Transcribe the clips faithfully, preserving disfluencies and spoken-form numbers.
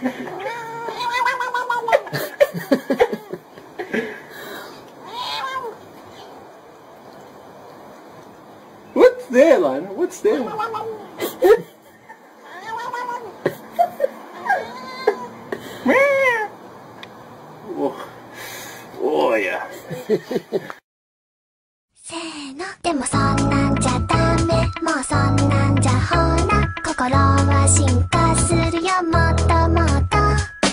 What's there, Lana? What's there? Oh, oh yeah. せーのでもそんなんじゃダメもうそんなんじゃほら心は進化するよもっともっと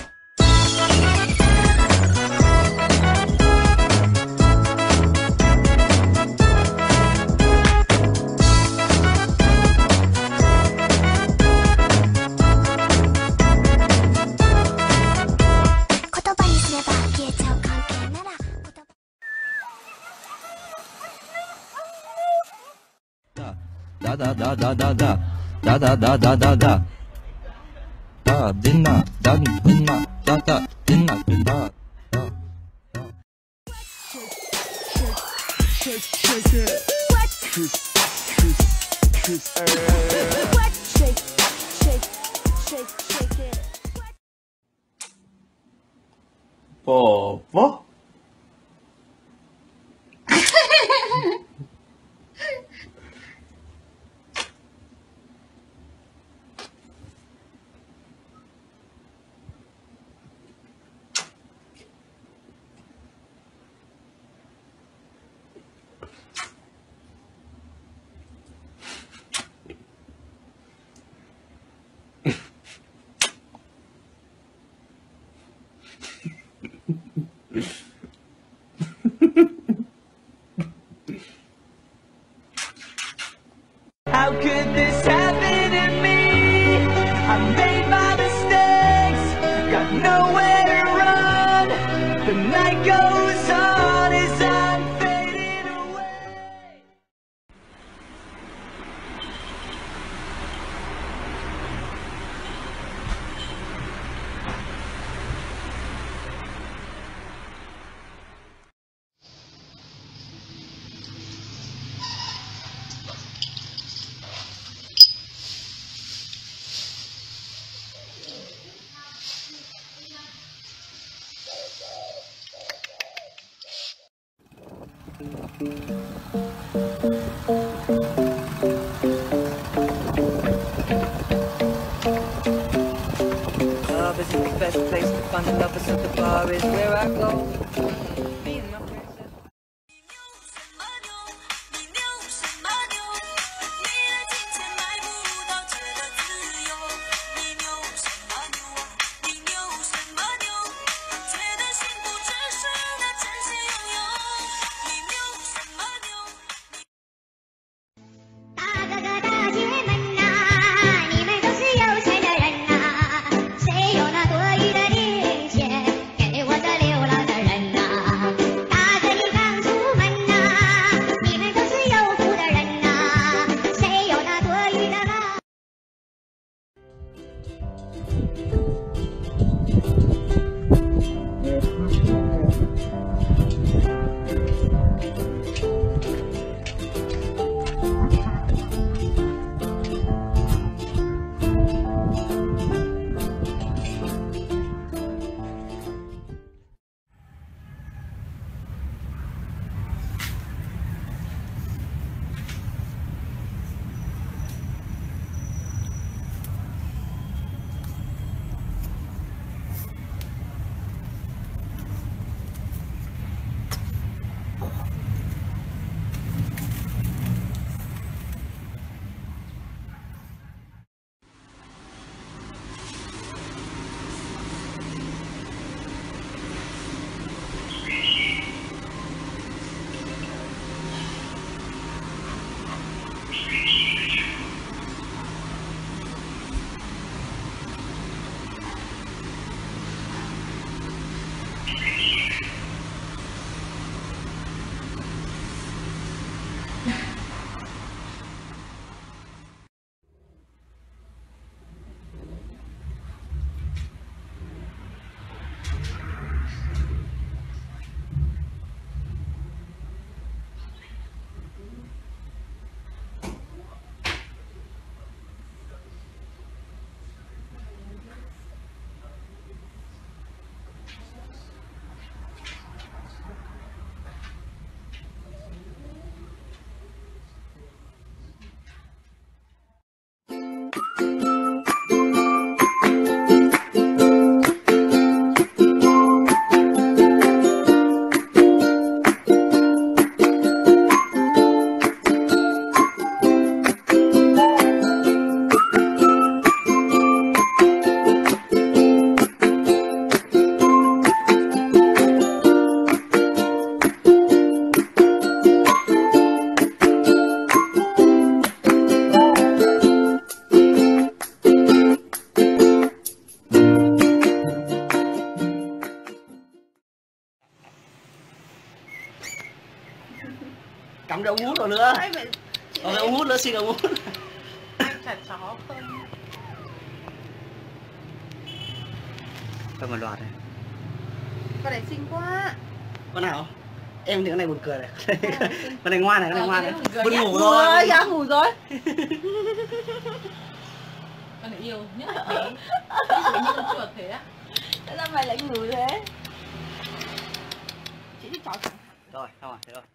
言葉にすれば消えちゃう関係なら言葉 Da da da da da da da da da da da da da dinna da dinna da da dinna da da shake shake it what kiss kiss kiss what shake shake shake shake it Papa? How could this happen to me? I made my mistakes, got nowhere to run. The night goes on as I'm fading away. Love is the best place to find the lovers, so the bar is where I go. Me and my friends have- 大哥哥大姐们呐，你们都是有钱的人呐，谁有那多余的零钱给我这流浪的人呐？ rượu nữa. Hay vậy? Còn ông hút nữa, xin ông hút. Anh chả chó không? Con một loạt này. Con này xinh quá. Con nào? Em thì con này buồn cười này. Con này ngoan này, con này ngoan này. Buồn Dạ, ngủ rồi. Dạ ngủ rồi. Con này yêu nhất là thế. Ví dụ như con chuột thế á. Tại sao mày lại ngủ thế? Chị đi chó chẳng. Rồi, xong rồi, thế rồi.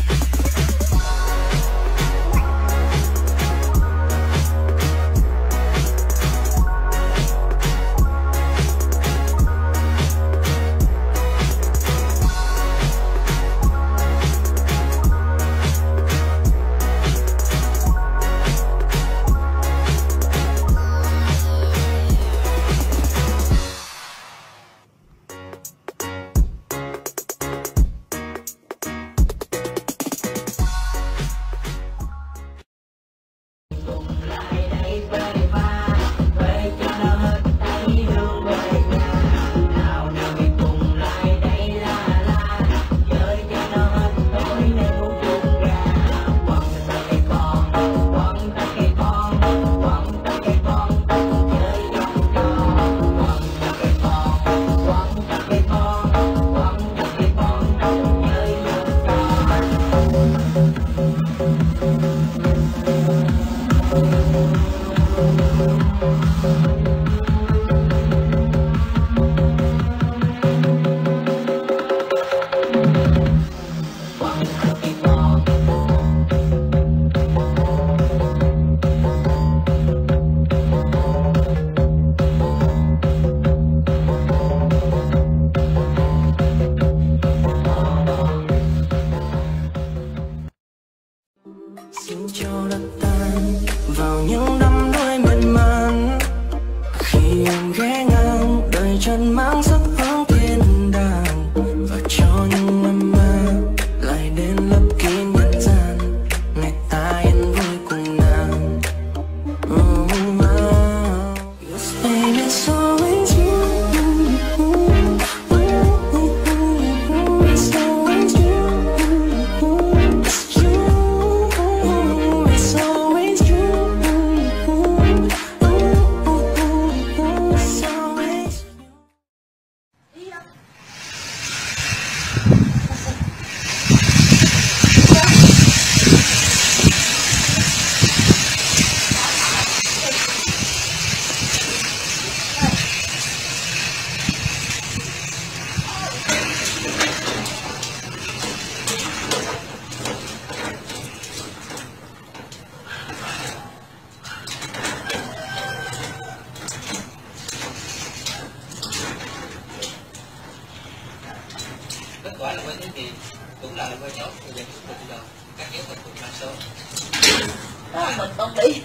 Xin cho đất tan vào những đắm đuối miên man, khi em ghé ngang đời chân mang giấc hướng thiên đàng, và cho những năm ma lại đến lấp kín nhân gian, ngày ta yên vui cùng nàng. Oh, oh. Yes, baby, it's always you. It's always you. It's you. It's always you. It's always Kết quả là quay thế thì cũng là quay tốt, bây giờ cũng được rồi. Các kéo mình cũng là số. Đó, mình không đi.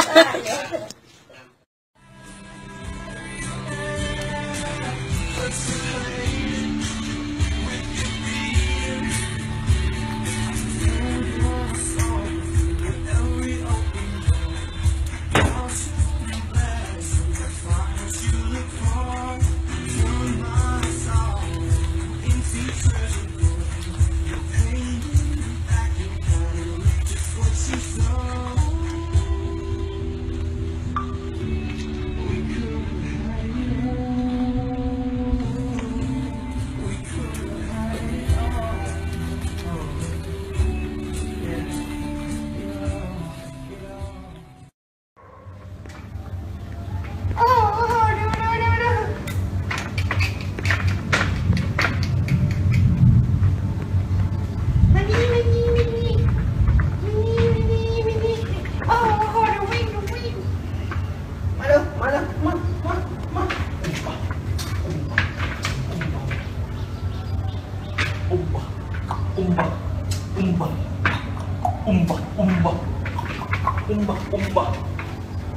umba, umba, umba, umba, umba, umba,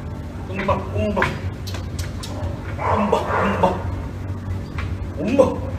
umba, umba, umba, umba, umba.